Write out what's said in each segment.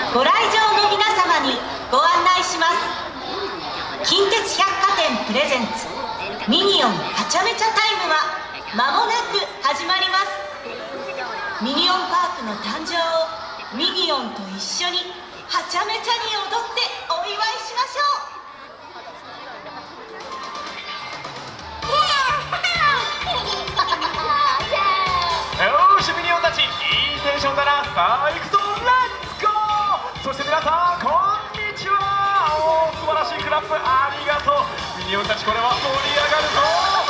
ご来場の皆様にご案内します。近鉄百貨店プレゼンツミニオンはちゃめちゃタイムは間もなく始まります。ミニオンパークの誕生をミニオンと一緒にはちゃめちゃに踊ってお祝いしましょう。 よしミニオンたち、いいテンションだな。さあ行くぞ、レッツゴー。そして皆さんこんにちは。おー、素晴らしいクラップありがとう。ミニオンたちこれは盛り上がるぞ。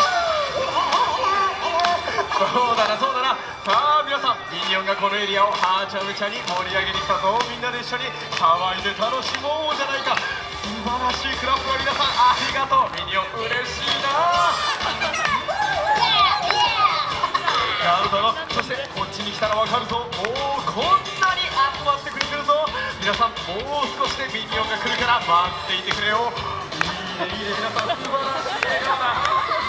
そうだなそうだな。さあ皆さん、ミニオンがこのエリアをはちゃめちゃに盛り上げに来たぞ。みんなで一緒に騒いで楽しもうじゃないか。素晴らしいクラップは皆さんありがとう。ミニオン嬉しいな。なるほど。そしてこっちに来たらわかるぞ。もうこんなに集まってくれてるぞ。皆さんもう少しでミニオンが来るから待っていてくれよ。いいねいいね、皆さん素晴らしい笑顔だ。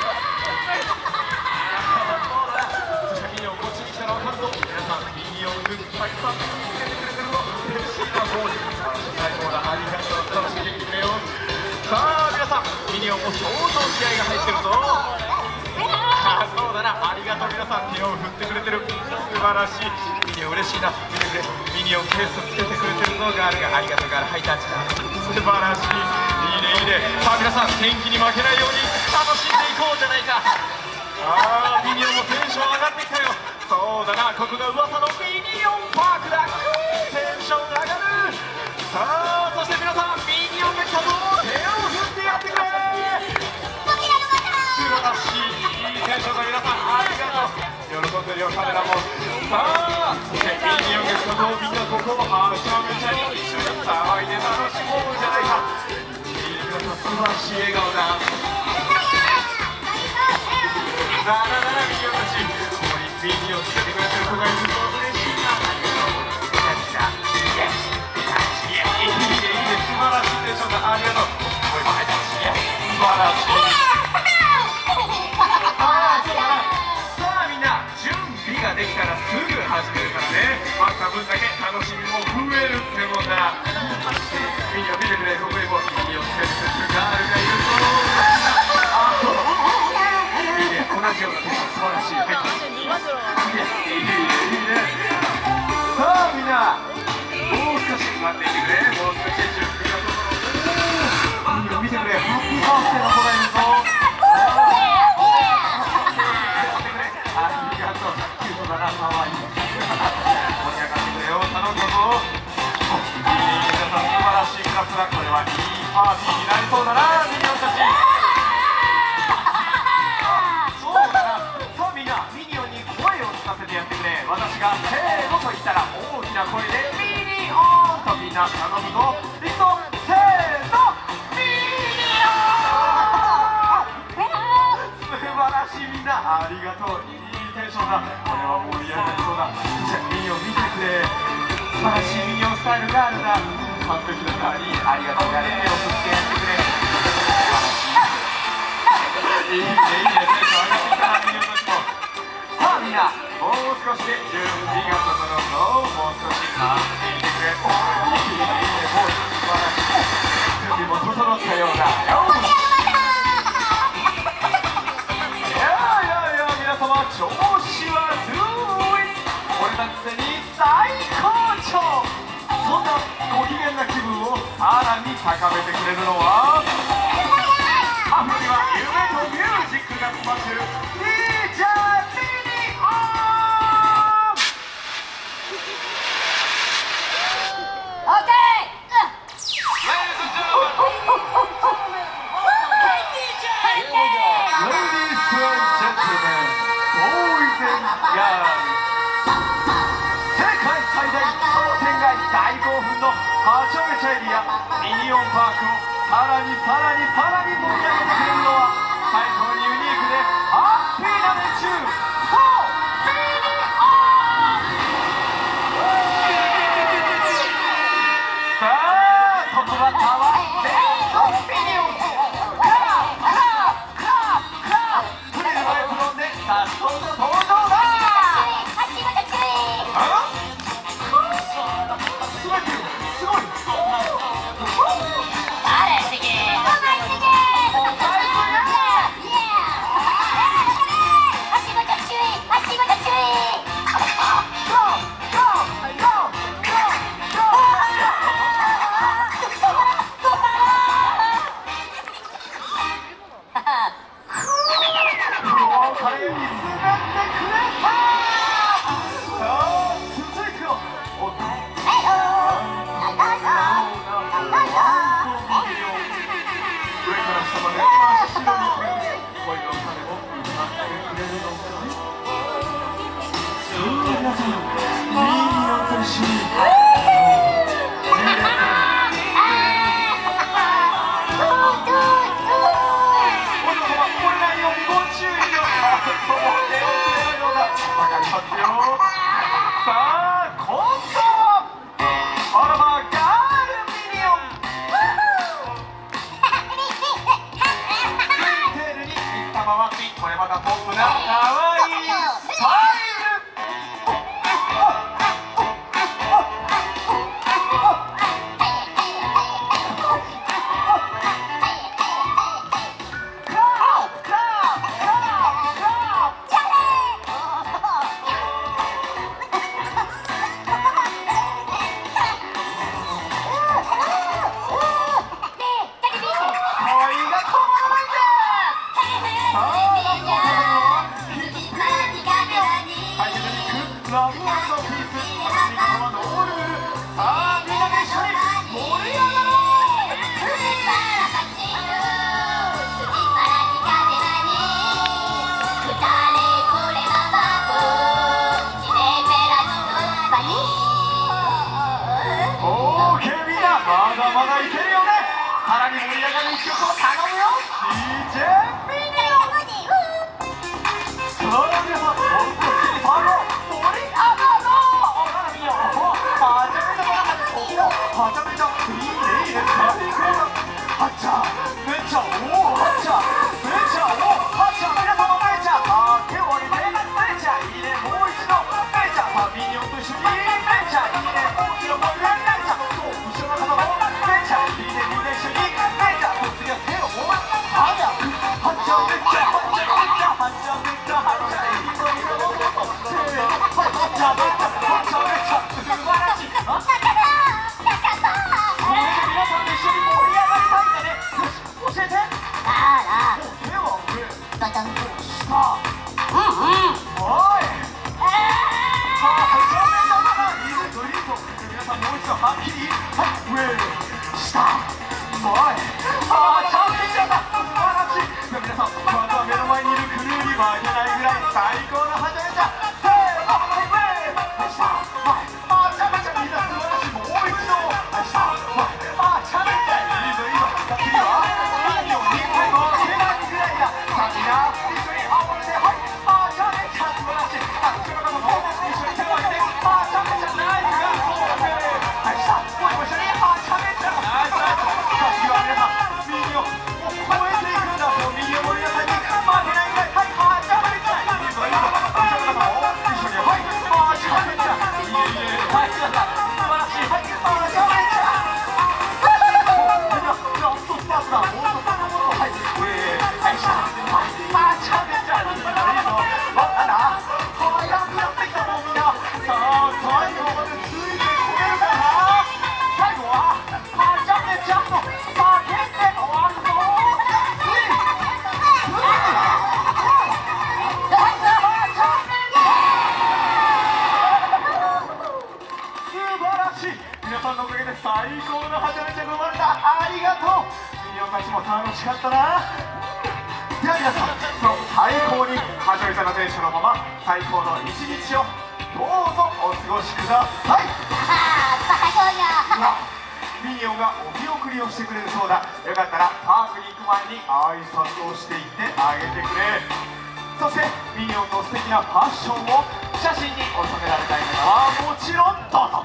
そうだ。そしてミニオンこっちに来たらわかるぞ。皆さんミニオングッズたくさん見つけてくれてるぞ。嬉しいな。もう最高だ。ありがとう。楽しんできてくれよ。さあ皆さん、ミニオンも相当気合が入ってるぞ。そうだな、ありがとう。皆さん手を振ってくれてる。素晴らしい。ミニオン嬉しいな。見てくれ、ミニオンケースつけてくれてるぞ。ガールがありがとう。ガールハイタッチだ。素晴らしい。いいねいいね。さあ皆さん、天気に負けないように楽しんでいこうじゃないか。ああ、ミニオンもテンション上がってきたよ。そうだな、ここが噂のミニオンパークだ。テンション上がる。さあそして皆さん、ミニオンが来たぞ。手を振ってやってくれ。素晴らしい。いいテンションだ。皆さんありがとう。喜んでるよ、カメラも。さあそしてミニオンが来たぞ。みんなここをはちゃめちゃに一緒に騒いで楽しもうじゃないか。皆さん素晴らしい笑顔だ。ならならミニオンたち、ここにミニオンつけてくれてる子がいると嬉しいな。ありがとう。いいねいいね、素晴らしいテンションだ。ありがとう。素晴らしい。ができたらすぐ始めるからね。待った分だけ楽しみも増えるってもんだ。ミニオン見てくれ。ここにもミニオンつけてくれるガールがいるぞ。いいね、同じようなテンション素晴らしい。いいね。さあみんな、もう少し待っていてくれ。もう少し準備が整う。ミニオン見てくれ。ハッピーバースデーの子がいるぞ。かわいい。盛り上がってくれよ。頼んだぞ。いいね、皆さん素晴らしいクラスだ。これはいいパーティーになりそうだな、ミニオンたち。そうだな。さあみんな、ミニオンに声を聞かせてやってくれ。私がせーのと言ったら大きな声でミニオンとみんな頼むぞ。いくぞ、せーの、ミニオン。素晴らしい。みんなありがとう。テンションだ。これは盛り上がりそうだ。じゃあミニオン見てくれ。素晴らしいミニオンスタイルガールだ。完璧なガールにありがとう。やれ手を振ってやってくれ。いいねいいね。テンション上がってきたな、ミニオンたちも。さあみんな、もう少しで準備が整うぞ。もう少し待っていてくれ。いいねいいね。もう素晴らしい。準備も整ったようだよ。調子はどうい？俺たちに最高潮。そんなご機嫌な気分をさらに高めてくれるのは、アフロには夢とミュージックが詰まってる DJ ミニオン。オッケー。大興奮のはちゃめちゃエリアミニオンパークをさらに盛り上げてくれるのは、最高にユニークでハッピーな連中、そうミニオン。さあトップバッターはレッドミニオン。クラップフリルのエプロンでさっそうと登場だ。すごいりますよ。さあ今度はオラバーガールミニオンツインテールに水玉ワッピン、これまたポップなかわいいスタイル。ラブ&ピース、私はノールール。さあみんなで一緒に盛り上がろう。オーケー、みんなまだまだいけるよね。さらに盛り上がる一曲を頼むよ DJ ミニオン。さあ皆さん、本当にファンを盛り上がろう。はちゃめちゃいいね、最高だ。はっちゃめちゃおお、はっちゃめちゃおお、はっちゃ皆様めちゃ手を上げてめちゃいいね、もう一度めちゃ。さあミニオンと一緒にめちゃいいね、もう一度めちゃ。そう後ろの方もめちゃいいね、みんな一緒にめちゃ。そ次は手をもらはっちゃはっちゃめちゃはっちゃめちゃはっちゃめちゃはっちゃいいのいろいろとはっちゃめちゃはっちゃめちゃ素晴らしい。最高のはちゃめちゃ、せーの、はいしたはちゃめちゃ、みんな素晴らしい。もう一度はいしたはちゃめちゃ、いいぞいいぞ。さあ次はミニオン2回も手がぐらいだ。さあみんな一緒にハモリで、はいはちゃめちゃ素晴らしい。さあ後ろの方も一緒に手を挙げてはちゃめちゃナイスがそうだね。はいしたもう一緒にはちゃめちゃナイスナイス。さあ次は皆さんミニオンを超えていくんだ。もうミニオンの皆さんに負けないぐらい、はいはちゃめちゃいいぞいいぞ。皆さんのおかげで最高のはちゃめちゃが生まれた。ありがとう。ミニオンたちも楽しかったな。では皆さん、その最高にはちゃめちゃなテンションのまま最高の一日をどうぞお過ごしください。ミニオンがお見送りをしてくれるそうだ。よかったらパークに行く前に挨拶をしていってあげてくれ。そしてミニオンの素敵なファッションを写真に収められたい方はもちろんどうぞ。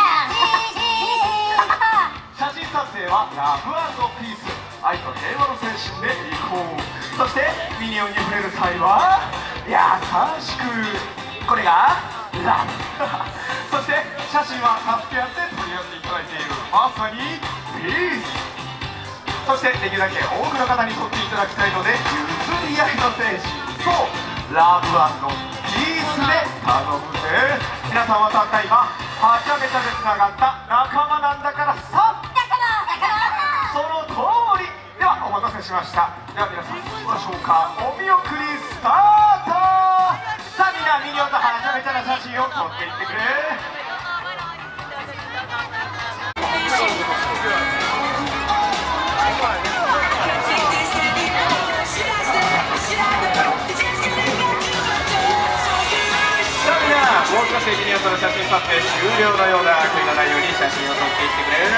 写真撮影はラブ&ピース、愛と平和の精神でいこう。そしてミニオンに触れる際は優しく、これがラブそして写真は助け合って取り合っていただいているまさにピース。そしてできるだけ多くの方に撮っていただきたいので譲り合いの精神、そうラブ&ピースで頼むぜ。皆さんはたった今はちゃめちゃでつながった仲間なんだからさ。その通り。ではお待たせしました。では皆さん行きましょうか。お見送りスタート。さあみんなミニオンとはちゃめちゃな写真を撮っていってくれ。もう少しミニオンとの写真撮影終了のようだ。悔いのないように写真を撮っていってくれ。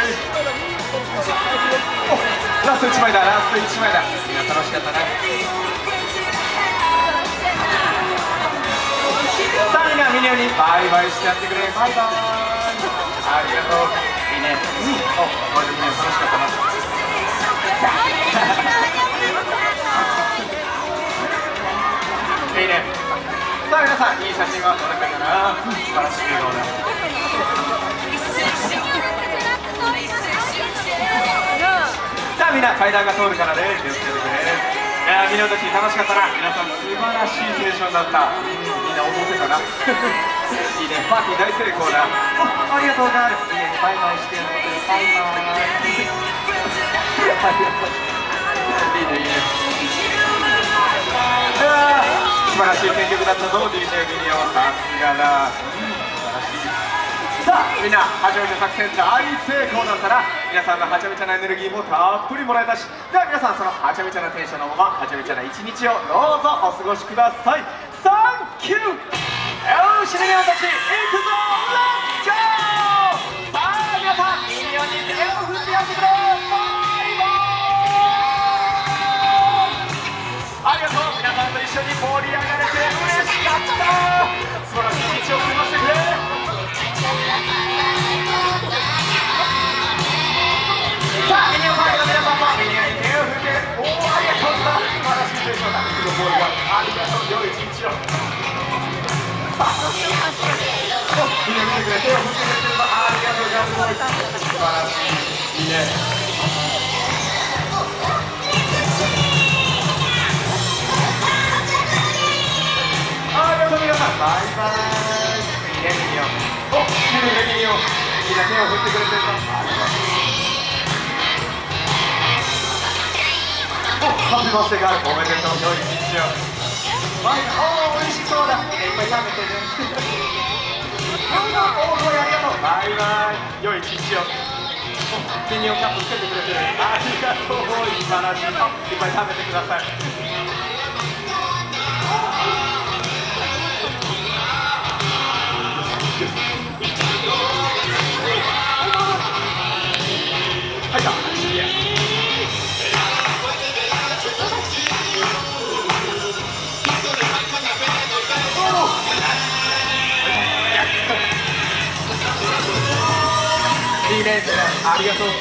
ラスト1枚だ、ラスト1枚だ。みんな楽しかったな。さあニオにバイバイしてやってくれ。バイバイ。ありがとう。いいね。お、これでみんな楽しかったな。いいね。さあ皆さん、いい写真は撮れたかな。素晴らしい笑顔だ。さあみんな階段が通るからね、気をつけてくれ。みんなたち楽しかったな。皆さん素晴らしいテンションだった。みんな踊ってたな。いいね、パーティー大成功だ。ありがとうガール。いいね、バイバイしてやってくれ。バイバイ。いいねいいね。素晴らしい選曲だったぞ、DJ ミニオン。さすがだ。素晴らしい。さあみんな、はちゃめちゃ作戦大成功だったら、皆さんのはちゃめちゃなエネルギーもたっぷりもらえたし、では皆さん、そのはちゃめちゃなテンションのままはちゃめちゃな一日をどうぞお過ごしください。サンキュー。よし、ミニオンたち行くぞ。レッツゴー。さあ皆さん、ミニオンに手を振ってやってくれ。バイバーイ。ありがとう。皆さんと一緒に盛り上がれて嬉しかった。素晴らしい一日を過ごしてくれ。さあ、ミニオンファンの皆さんもミニオンに手を振って、おお、ありがとうな。素晴らしいでしょうか。ミニオンボールがありがとう。良い一日を。ミニオン見てくれ、手を振ってくれてるの、ありがとうガールボーイ。素晴らしい。いいね。ありがとう皆さん。バイバイ。いいね、ミニオン。お、いいね、ミニオン。みんな手を振ってくれてるの。ありがとう。ハッピーバースデーガール、おめでとう。良い一日を。バイバイ。おー、美味しそうだ。いっぱい食べてね。おー、これありがとう。バイバイ。良い一日を。ミニオンキャップつけてくれてる。ありがとう。素晴らしい。いっぱい食べてください。はいだ。いいね、ありがとう。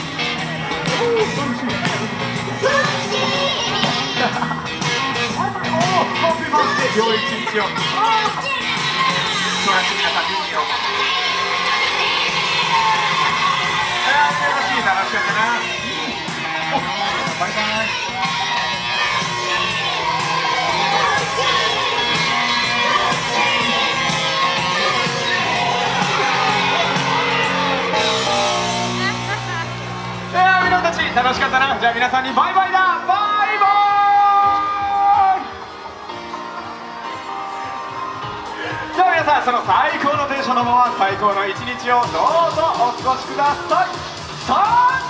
ハッピーバースデー、良い一日を。素晴らしい皆さん、ミニオン。楽しかったな。バイバイ。皆たち楽しかったな。じゃあ皆さんにバイバイだ。バイバイ。じゃあ皆さん、その最高のテンションのまま最高の一日をどうぞお過ごしください。